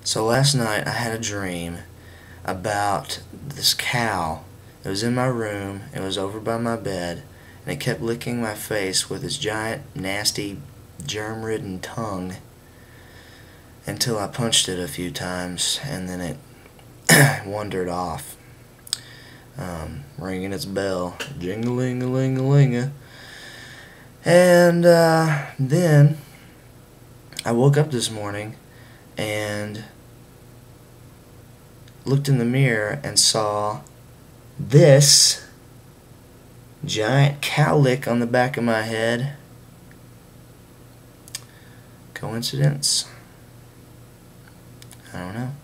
So last night I had a dream about this cow. It was in my room, it was over by my bed, and it kept licking my face with its giant, nasty, germ-ridden tongue until I punched it a few times, and then it wandered off, ringing its bell, jing-a-ling-a-ling-a-ling-a. And then I woke up this morning and looked in the mirror and saw this giant cow lick on the back of my head. Coincidence? I don't know.